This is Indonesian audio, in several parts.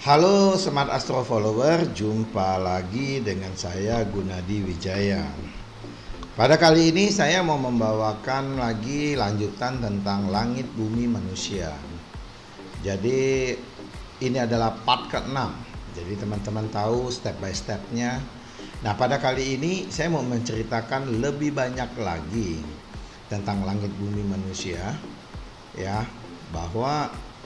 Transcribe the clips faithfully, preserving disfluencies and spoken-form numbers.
Halo Smart Astro Follower, jumpa lagi dengan saya Gunadi Wijaya. Pada kali ini saya mau membawakan lagi lanjutan tentang langit bumi manusia. Jadi ini adalah part keenam. Jadi teman-teman tahu step by stepnya. Nah, pada kali ini saya mau menceritakan lebih banyak lagi tentang langit bumi manusia, ya, bahwa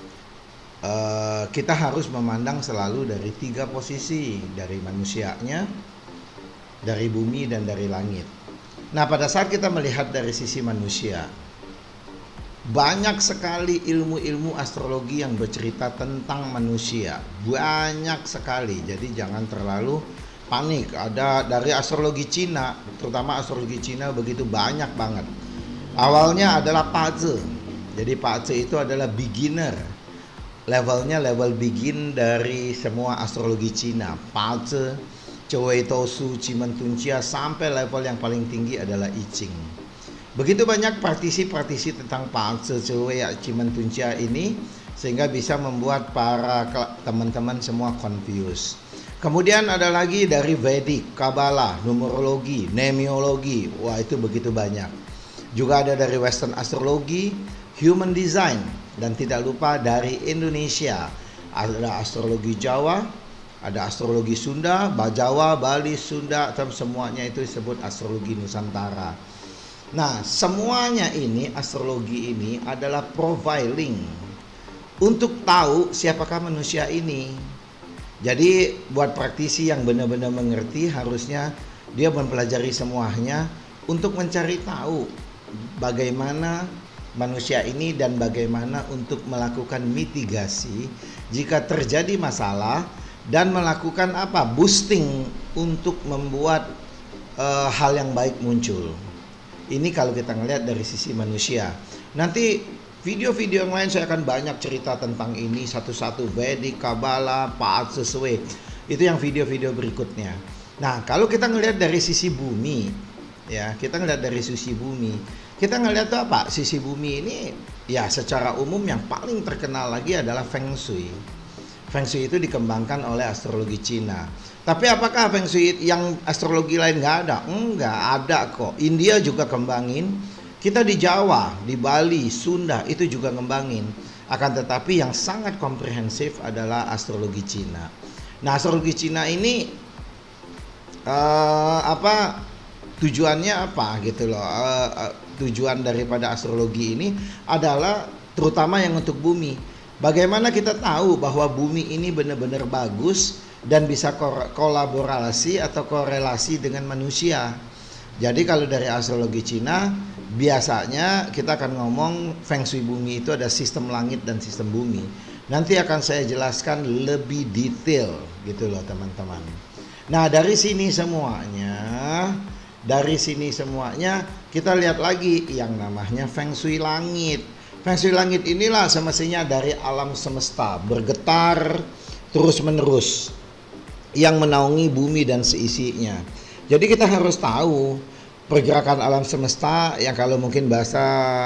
Uh, kita harus memandang selalu dari tiga posisi, dari manusianya, dari bumi, dan dari langit. Nah, pada saat kita melihat dari sisi manusia, banyak sekali ilmu-ilmu astrologi yang bercerita tentang manusia, banyak sekali. Jadi jangan terlalu panik. Ada dari astrologi Cina, terutama astrologi Cina begitu banyak banget. Awalnya adalah Pazi. Jadi Pazi itu adalah beginner. Levelnya level begin dari semua astrologi Cina, Pazi, Choi Tosu, Cimentuncia, sampai level yang paling tinggi adalah I Ching. Begitu banyak partisi-partisi tentang Pazi, Choi, Cimentuncia ini sehingga bisa membuat para teman-teman semua confused. Kemudian ada lagi dari Vedic, Kabbalah, numerologi, nemiologi. Wah, itu begitu banyak. Juga ada dari Western astrologi, human design, dan tidak lupa dari Indonesia ada astrologi Jawa, ada astrologi Sunda, Bajawa, Bali, Sunda, dan semuanya itu disebut astrologi Nusantara. Nah, semuanya ini astrologi ini adalah profiling untuk tahu siapakah manusia ini. Jadi buat praktisi yang benar-benar mengerti, harusnya dia mempelajari semuanya untuk mencari tahu bagaimana manusia ini dan bagaimana untuk melakukan mitigasi jika terjadi masalah dan melakukan apa? Boosting untuk membuat uh, hal yang baik muncul. Ini kalau kita ngelihat dari sisi manusia. Nanti video-video yang lain saya akan banyak cerita tentang ini satu-satu, Vedic, Kabbalah, Paat sesuai. Itu yang video-video berikutnya. Nah, kalau kita ngelihat dari sisi bumi, ya, kita ngelihat dari sisi bumi. Kita ngelihat tuh apa? Sisi bumi ini ya secara umum yang paling terkenal lagi adalah Feng Shui. Feng Shui itu dikembangkan oleh astrologi Cina. Tapi apakah Feng Shui yang astrologi lain nggak ada? Enggak, ada kok. India juga kembangin. Kita di Jawa, di Bali, Sunda itu juga ngembangin. Akan tetapi yang sangat komprehensif adalah astrologi Cina. Nah, astrologi Cina ini uh, apa? Tujuannya apa gitu loh, uh, uh, tujuan daripada astrologi ini adalah terutama yang untuk bumi. Bagaimana kita tahu bahwa bumi ini benar-benar bagus dan bisa kolaborasi atau korelasi dengan manusia. Jadi kalau dari astrologi Cina biasanya kita akan ngomong Feng Shui bumi itu ada sistem langit dan sistem bumi. Nanti akan saya jelaskan lebih detail gitu loh teman-teman. Nah, dari sini semuanya Dari sini semuanya kita lihat lagi yang namanya Feng Shui langit. Feng Shui langit inilah semestinya dari alam semesta bergetar terus menerus yang menaungi bumi dan seisinya. Jadi kita harus tahu pergerakan alam semesta yang kalau mungkin bahasa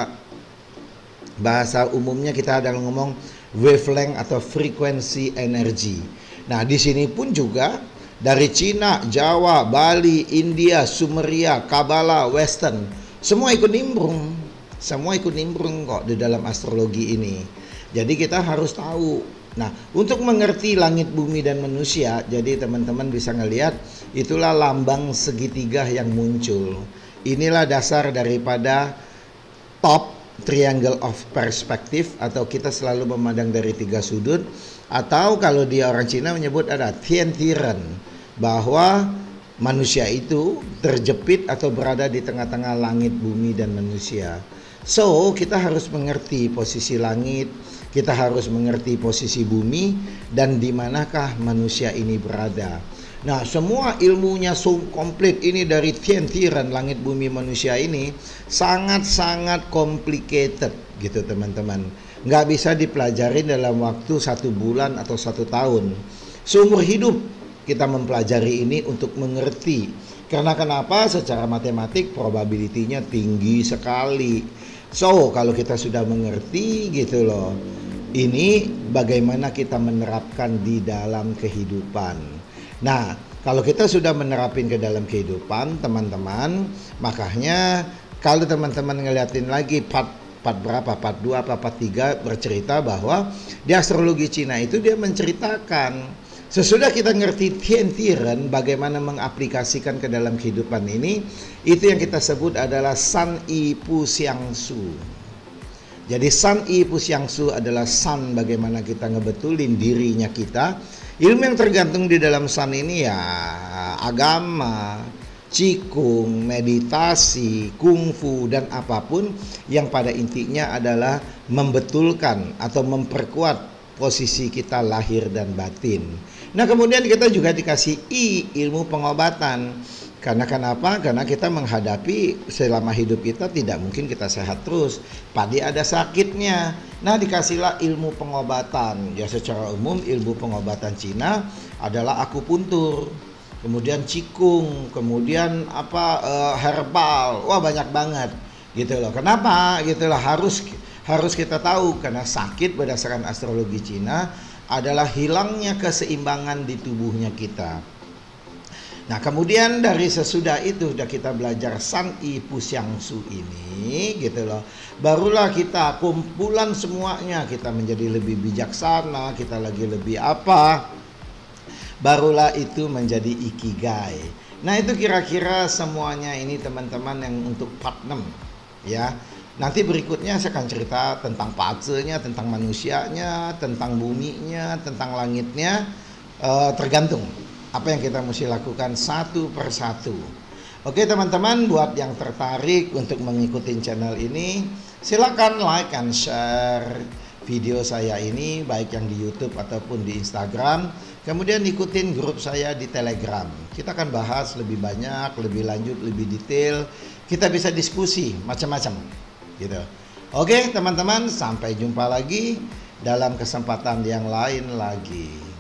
bahasa umumnya kita ada ngomong wavelength atau frekuensi energi. Nah, di sini pun juga dari Cina, Jawa, Bali, India, Sumeria, Kabbalah, Western, semua ikut nimbrung. Semua ikut nimbrung kok di dalam astrologi ini. Jadi kita harus tahu. Nah, untuk mengerti langit, bumi, dan manusia, jadi teman-teman bisa ngelihat itulah lambang segitiga yang muncul. Inilah dasar daripada top triangle of perspective, atau kita selalu memandang dari tiga sudut, atau kalau dia orang Cina menyebut ada Tian Tiren, bahwa manusia itu terjepit atau berada di tengah-tengah langit, bumi, dan manusia. So, kita harus mengerti posisi langit, kita harus mengerti posisi bumi, dan di manakah manusia ini berada. Nah, semua ilmunya so komplit ini dari Tian Tiren, langit, bumi, manusia ini sangat-sangat complicated gitu teman-teman. Nggak bisa dipelajari dalam waktu satu bulan atau satu tahun. Seumur hidup kita mempelajari ini untuk mengerti. Karena kenapa? Secara matematik probability-nya tinggi sekali. So, kalau kita sudah mengerti gitu loh, Ini bagaimana kita menerapkan di dalam kehidupan. Nah, kalau kita sudah menerapin ke dalam kehidupan, teman-teman, makanya kalau teman-teman ngeliatin lagi part part berapa, part dua apa part tiga bercerita bahwa di astrologi Cina itu dia menceritakan sesudah kita ngerti Tian Tiren bagaimana mengaplikasikan ke dalam kehidupan ini, itu yang kita sebut adalah San Yi Pu Xiang Su. Jadi San Yi Pu Xiang Su adalah san bagaimana kita ngebetulin dirinya kita. Ilmu yang tergantung di dalam san ini ya agama, Qigong, meditasi, kungfu, dan apapun yang pada intinya adalah membetulkan atau memperkuat posisi kita lahir dan batin. Nah, kemudian kita juga dikasih I, ilmu pengobatan. Karena kenapa? Karena kita menghadapi selama hidup kita tidak mungkin kita sehat terus. Pasti ada sakitnya. Nah, dikasihlah ilmu pengobatan. Ya, secara umum ilmu pengobatan Cina adalah akupuntur, kemudian Qigong, kemudian apa uh, herbal. Wah, banyak banget gitu loh. Kenapa? Gitulah harus harus kita tahu karena sakit berdasarkan astrologi Cina adalah hilangnya keseimbangan di tubuhnya kita. Nah, kemudian dari sesudah itu sudah kita belajar San Yi Pu Xiang Su ini gitu loh. Barulah kita kumpulan semuanya, kita menjadi lebih bijaksana, kita lagi lebih apa? Barulah itu menjadi ikigai. Nah, itu kira-kira semuanya ini teman-teman yang untuk part enam ya. Nanti berikutnya saya akan cerita tentang patsenya, tentang manusianya, tentang buminya, tentang langitnya, uh, tergantung apa yang kita mesti lakukan satu persatu. Oke teman-teman, buat yang tertarik untuk mengikuti channel ini, silakan like and share video saya ini baik yang di YouTube ataupun di Instagram. Kemudian ikutin grup saya di Telegram. Kita akan bahas lebih banyak, lebih lanjut, lebih detail. Kita bisa diskusi macam-macam gitu. Oke teman-teman, sampai jumpa lagi dalam kesempatan yang lain lagi.